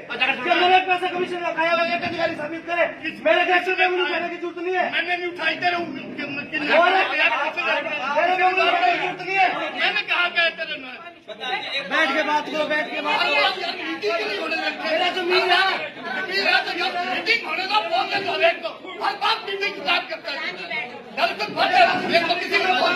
मेरे पैसा कमीशन खाया हुआ एक अधिकारी साबित करे। मेरे घर से उठाने की जरूरत नहीं है। मैंने नहीं उठाई तेरे जरूरत नहीं है। मैंने कहा क्या तेरे बैठ के बात करो, बैठ के बात करो। मेरा जमीन है, मीटिंग होने का बोलने दो। हर बात मीटिंग की बात करता है।